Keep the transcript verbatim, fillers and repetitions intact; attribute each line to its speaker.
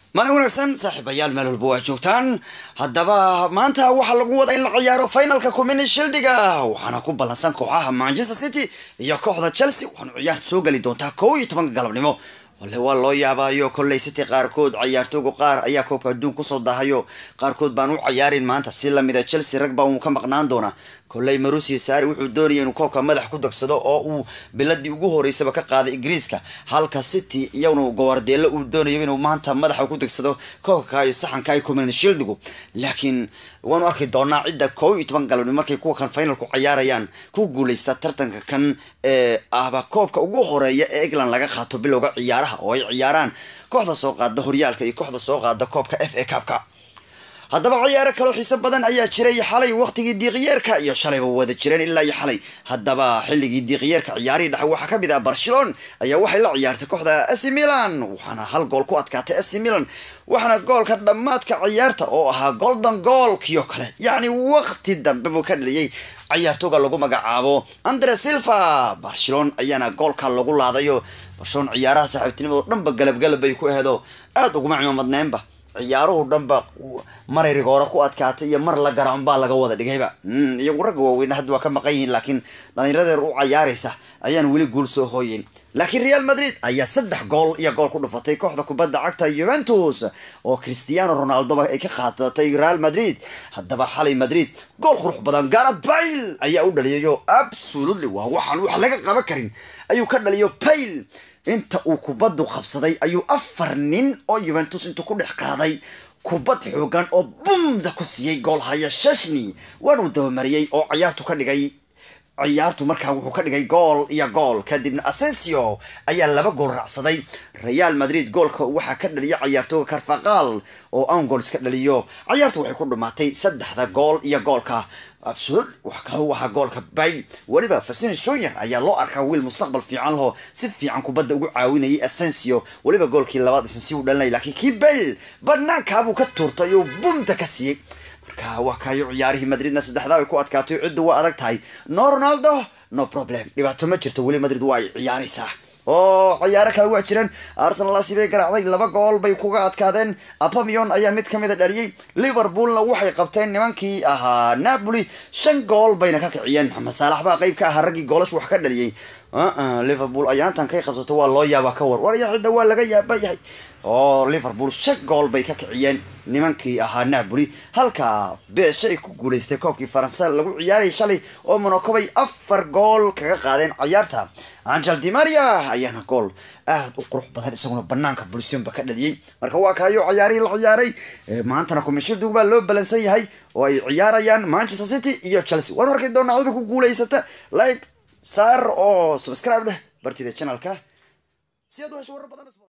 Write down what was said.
Speaker 1: mana wanaagsan saaxiibayaal meel walba waa joogtaan haddaba maanta waxaa lagu wadaa in la ciyaaro finalka Community Shield-ga waxaana ku ballansan kooxaha Manchester City iyo kooxda Chelsea waxaana ciyaarta soo gali doontaa kow iyo toban galabnimo wale waa loo yaabayo kolley City qaarkood ciyaartooyga qaar ayaa koobka adduun ku soo daahayo qaarkood baan u ciyaarin maanta si la mid ah Chelsea rag baa uu ka maqnaan doona kolley Marusi Sarri wuxuu doonayay inuu koobka madax ku dagsado oo uu biladii ugu horeysay ka qaaday Ingiriiska halka City iyaguna Guardiola uu doonayay inuu maanta madax ku dagsado koobka iyo saxanka ay Community Shield-gu laakiin waanu arki doonaa cidda kow iyo toban galabnimo markay kuwa kan finalku ciyaarayaan ku guuleysta tartanka kan ee ahba koobka ugu horeeya ee England laga qaato bilowga ciyaaraha oo ay ciyaaraan kooxda soo qaada horyaalka iyo kooxda soo qaada koobka F A Cup-ka haddaba ciyaaro kale xiiso badan ayaa jiray xalay waqtigii diiqyeerka iyo shalayba wada jireen ilaa iyo xalay haddaba xilligii diiqyeerka ciyaarihii dhexe waxaa ka mid ah Barcelona ayaa waxay la ciyaartay kooxda A C Milan waxaana hal gool ku adkaatay A C Milan waxaana goolka dhamaadka ciyaarta oo ahaa golden goal kiyo kale yacni waqti dambe buu ka dhaliyay ciyaartooyga lagu magacaabo Andre Silva Barcelona ayaana goolka lagu laadayo Barcelona ciyaaraha saaxiibtinimo dhanba galab galab bay ku aheedo aad ugu macluumadneenba ciyaaruhu dhanba maray rigoora ku adkaatay iyo mar la garan baa laga wada dhigayba iyagu rag waaweyn hadda waa ka maqan yihiin laakiin dhalinyarada u ciyaaraysa ayaan weli guul soo hooyin laakiin Real Madrid ayaa saddex gool iyo gool ku dhufatay kooxda kubadda cagta Juventus oo Cristiano Ronaldo ay ka qaadatay Real Madrid haddaba xalay Madrid gool qurux badan Gareth Bale ayaa u dhaliyo absolutely waa waxaan wax laga qaban karin ayuu ka dhaliyo Bale inta uu kubaddu qabsaday ayuu afar nin oo Juventus inta ku dhex qaaday kubad xoogan oo bumda ku siiyay gool haya Szczesny waanu doomariyay oo ciyaartu ka dhigay ciyaartu markaa wuxuu ka dhigay gool iyo gool kadibna Asensio ayaa laba gool raacsaday Real Madrid goolka waxa ka dhaliyay ciyaartooyga Carvajal oo aan gool iska dhaliyo ciyaartu waxay ku dhumaatay saddexda gool iyo goolka absolute wax ka waxa goolka bay waliba Vinicius Junior ayaa loo arkaa wiil mustaqbal fiican leh si fiican kubadda ugu caawinayay Asensio waliba goolkii labaad Asensio dhalinay laakiin kii Bale banaanka buu ka tuurtay oo bumta ka siiyay marka waa kayo ciyaarihii Madridna saddexda ay ku adkaatay ciddu waa adag tahay no Ronaldo no problem dhibaato ma jirto wali Madrid waa ciyaaraysaa oo ciyaaro kale waa jireen Arsenal la sibay garaacday laba gool bay kuga adkaadeen Aubameyang ayaa mid kamid ah dhaliyay Liverpoolna waxay qabteen nimankii ahaa Napoli shan gool bayna ka kiciyeen Mohamed Salah baa qayb ka ah ragii goolash wax ka dhaliyay ah Liverpool ayaa tan kay qabsato waa loo yaaba ka war war cidda waa laga yaabay oo Liverpool shan gool bay ka kiciyeen nimankii ahaa Napoli halka beeshay ku guuleystay koobkii Faransa lagu ciyaaray shalay oo Monaco bay afar gool kaga qaadeen ciyaarta Angel Di Maria ayaana gool aad u qurux badan isaguna banaanka bulshada ba ka dhaliyay marka waa kaayo ciyaarihii la ciyaaray maantana Community Shield baa loo balansan yahay oo ay ciyaarayaan Manchester City iyo Chelsea waan arkay doonaa cid ku guuleysata like saar oo subscribe leh bartida channelka si aad u hesho warar badan